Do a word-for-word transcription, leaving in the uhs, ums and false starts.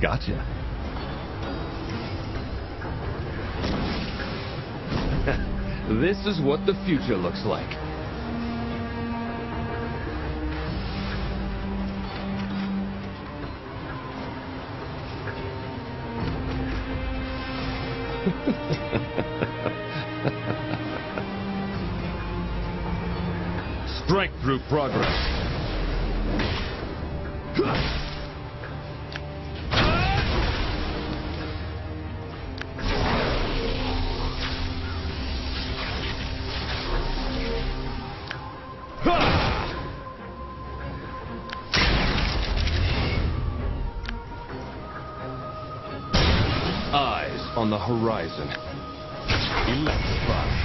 Gotcha. This is what the future looks like. Strength through progress. Eyes on the horizon. Electrify.